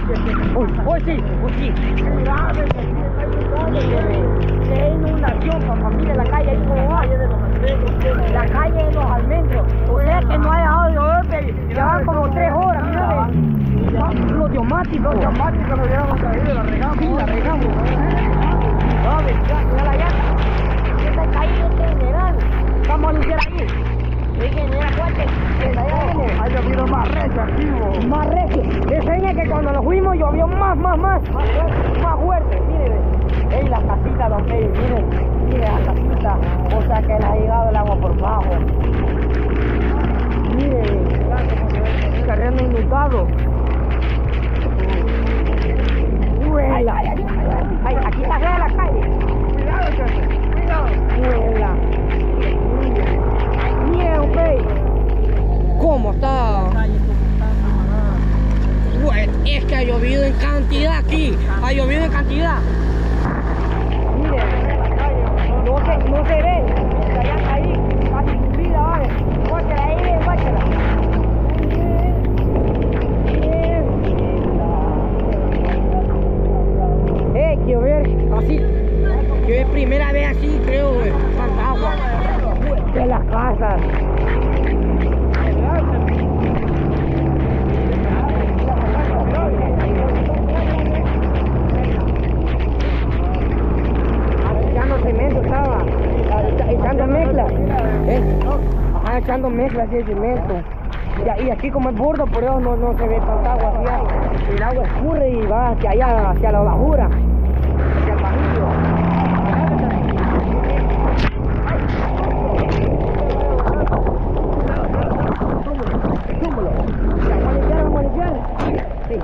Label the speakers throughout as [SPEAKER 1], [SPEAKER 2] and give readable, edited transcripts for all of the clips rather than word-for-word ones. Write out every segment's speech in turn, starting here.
[SPEAKER 1] Uy, sí. Mira, que es inundación, papá. Mire la calle ahí como va. La calle de los almendros. O sea que no ha dejado de llover, ya van como 3 horas, mira. Los neumáticos nos llevamos traído, la regamos. Sí, la regamos. No, mira la llanta. Esta calle es general. Vamos a limpiar ahí. Es general fuerte.
[SPEAKER 2] Ha llovido más recio aquí,
[SPEAKER 1] más recio. Enseña que cuando nos fuimos llovió más fuerte. Miren, ey, las casitas, don Pei, miren las casitas. O sea que le ha llegado el agua por bajo. Miren, terreno inundado. Ay, aquí está fea la calle. Cuidado. Miren, don Pei. ¿Cómo está? Bueno, es que ha llovido en cantidad aquí. Ha llovido en cantidad. Miren, no se ve. Ya está ahí, casi cubierta, ¿vale? Guáchala ahí, guáchala. Quiero ver así. Quiero ver primera vez así, creo, tanta agua de las casas. Cemento estaba echando mezcla, echando mezcla así de cemento. Y aquí como es bordo, por eso no se ve tanta agua así. El agua escurre y va hacia allá, hacia la bajura, hacia el bajillo. Vamos a limpiar. Sí.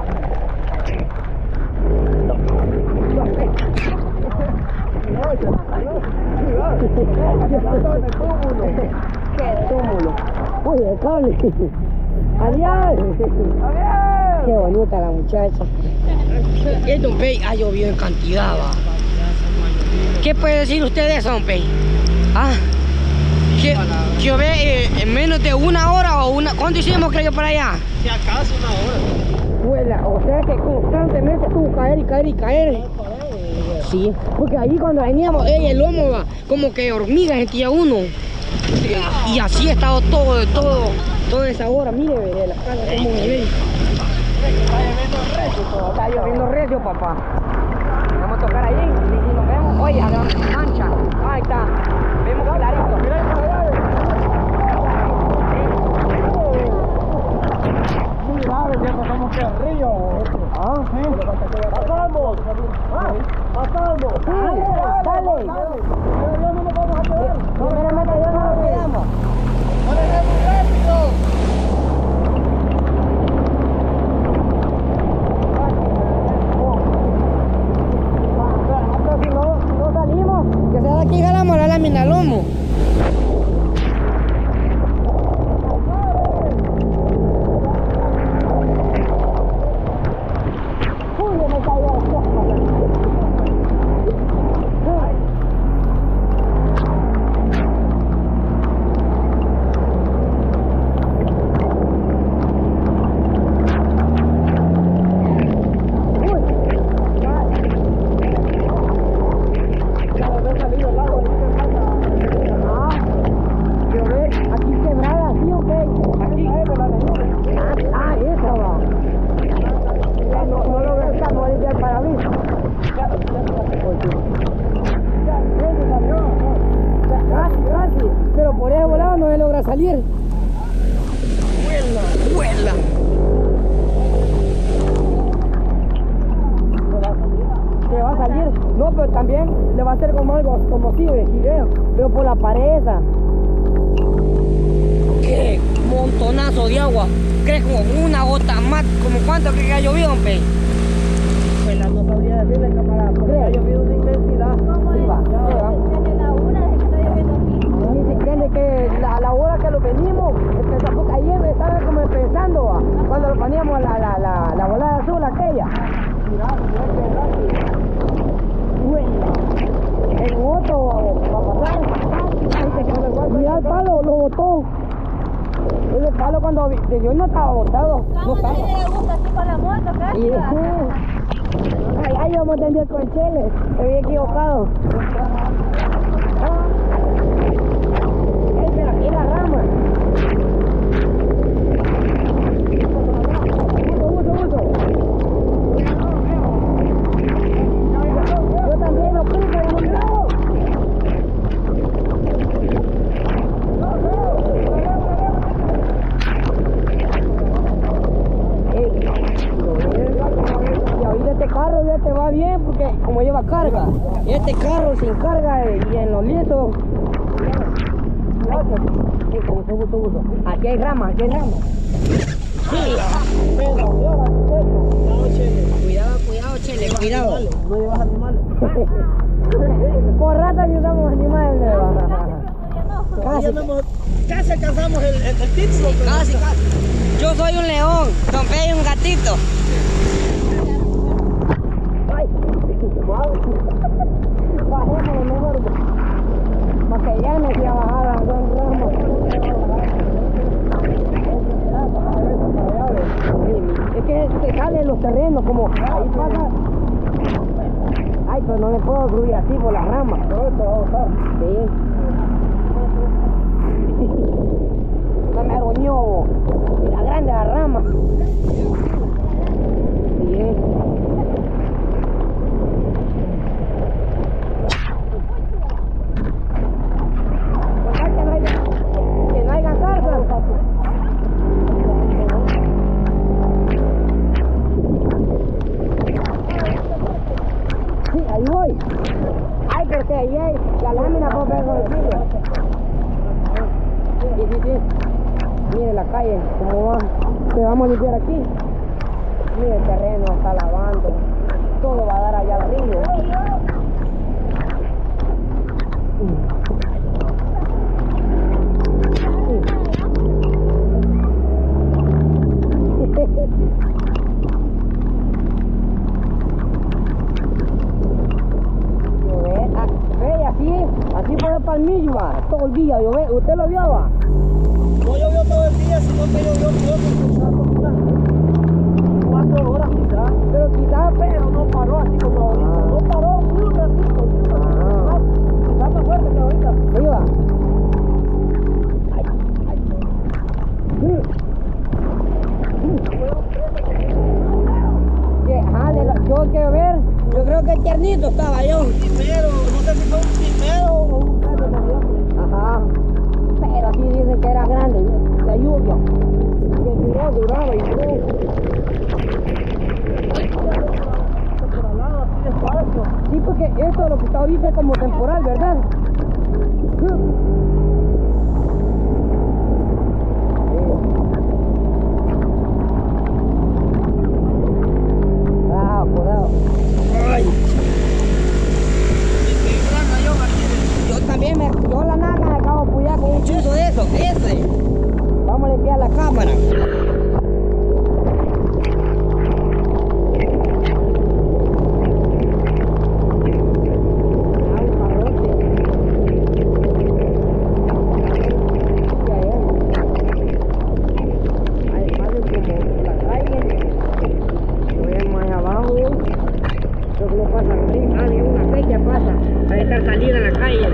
[SPEAKER 1] ¡Qué túmulo! ¡Uy, el cable! ¡Adiós! ¡Qué bonita la muchacha! El don Pei ha llovido en cantidad, va. ¿Qué puede decir usted de eso, don Pei? Ah, que llove en menos de 1 hora o una... ¿Cuánto hicimos, creo yo, para allá?
[SPEAKER 3] Si acaso 1 hora.
[SPEAKER 1] O sea que constantemente estuvo caer. Sí, porque allí cuando veníamos, el lomo va como que hormigas sentía uno. Y así ha estado toda esa hora. Mire, la casa como ve. Está lloviendo recio, papá. Vamos a tocar ahí. Y nos vemos. Oye, a la mancha. Ahí está. Vemos clarito.
[SPEAKER 2] Muy grave, ya pasamos que el río. ¡Pasamos! ¡Pasamos!
[SPEAKER 1] ¡Dale!
[SPEAKER 2] No nos vamos a quedar.
[SPEAKER 1] Primeramente yo no nos quedamos.
[SPEAKER 2] ¡Maneja muy rápido!
[SPEAKER 1] Si no salimos, que sea de aquí jalamos la lámina al lomo. Pero por ese volado no se logra salir. Vuela. Se va a salir. No, pero también le va a hacer como algo, como si veo, pero por la pared esa. ¡Qué montonazo de agua! ¿Crees como una gota más? ¿Como cuánto crees que ha llovido, don Pei?
[SPEAKER 2] Pues no sabría decirle, camarada, porque ha llovido una intensidad.
[SPEAKER 1] Sí, va. Ni siquiera que la hora que lo venimos, porque ayer estaba como empezando, ¿va? Cuando lo poníamos la volada azul aquella. El otro va a pasar. Mira el palo, lo botó. Ese palo cuando yo no estaba botado. No estaba.
[SPEAKER 4] le gusta así con la moto, casi.
[SPEAKER 1] Y ay, yo me entendí con el chele. Me había equivocado. Ey, pero aquí la rama. Yo también lo puse, y ahorita este carro ya te va bien porque como lleva carga. Y este carro sin carga y en los lisos. Aquí hay rama, aquí hay rama. Cuidado, Chele, cuidado.
[SPEAKER 2] No llevas animales.
[SPEAKER 1] Por rato ayudamos animales.
[SPEAKER 2] Casi alcanzamos el pizzo.
[SPEAKER 1] Casi. Yo soy un león, Don Fe es un gatito. Ay, bajémoslo mejor. Para que ya no se bajara un ramo. Es que se salen los terrenos, como ahí pasa. Ay, pero no me puedo subir así por las ramas. Sí. No me agoñó. Era grande la rama. Sí. Que no haya zarza. Sí, ahí voy. Ay, pero que ahí hay la lámina por ver con el filo. Sí. Mire la calle, cómo va. Te vamos a limpiar aquí. Mire el terreno, está lavando. Todo va a dar allá al río. Así fue el palmillo, todo el día, ¿usted lo vio?
[SPEAKER 2] No llovió todo el día, sino que llovió unas 4 horas quizás.
[SPEAKER 1] Pero
[SPEAKER 2] no paró así como ahorita. No paró un ratito. Quizás más fuerte que ahorita.
[SPEAKER 1] Iba. Yo quiero ver, yo creo que el tiernito estaba yo.
[SPEAKER 2] Primero, no sé si fue un primero o un perro de
[SPEAKER 1] Ajá. Pero así dicen que era grande, la lluvia. Que duraba y duró.
[SPEAKER 2] por al lado, así despacio.
[SPEAKER 1] Sí, porque esto lo que está ahorita es como temporal, ¿verdad? Cuidado. Ay. Yo también yo la nana me acabo de apoyar con un chuzo de eso, ese. Vamos a limpiar la cámara. Salida a la calle.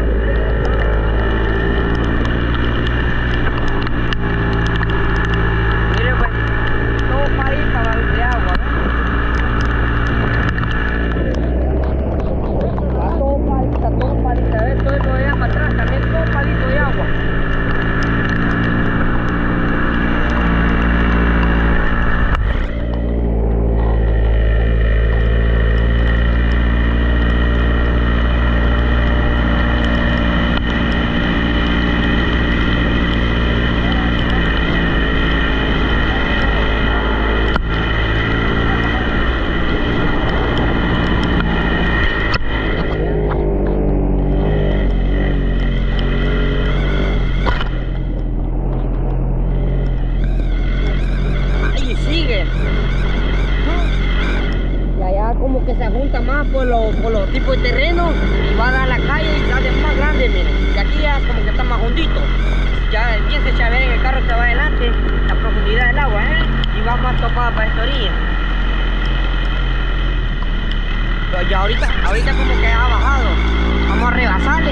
[SPEAKER 1] Mire pues, todo país para de agua, ¿no? Va todo palita, ¿ves? Todo eso de allá para atrás, también todo palito de agua. Que se junta más por los tipos de terreno y va a dar la calle y sale más grande, miren. Y aquí ya como que está más hondito. ya bien se echa a ver en el carro que va adelante la profundidad del agua, y vamos a topar para esta orilla. Pero ya ahorita como que ha bajado, vamos a rebasarle.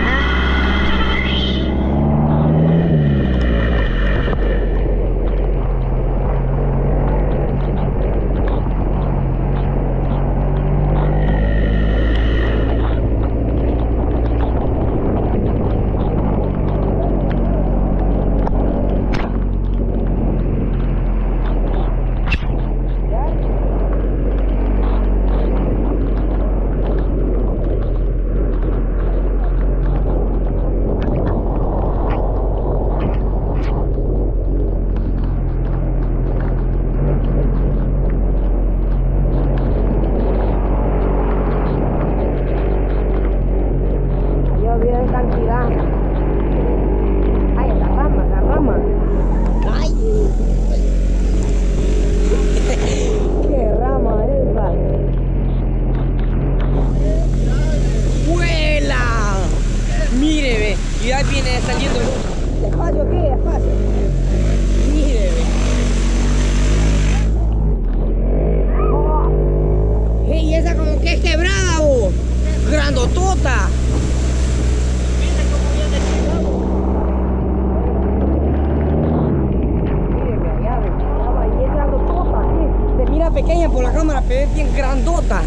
[SPEAKER 1] Y ahí viene saliendo despacio aquí, despacio. Mire, hey, esa como que es quebrada, vos. Grandotota.
[SPEAKER 2] Mira cómo viene el
[SPEAKER 1] Mire, allá, y es grandotota, sí. Se mira pequeña por la cámara, pero es bien grandota.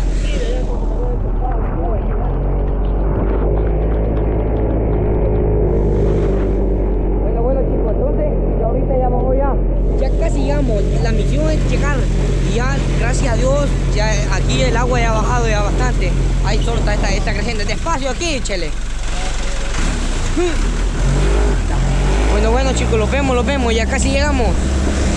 [SPEAKER 1] Ya casi llegamos, la misión es llegar y ya, gracias a Dios, ya aquí el agua ya ha bajado ya bastante. Ahí solo está esta creciente, despacio aquí, chele. Bueno chicos, los vemos, ya casi llegamos.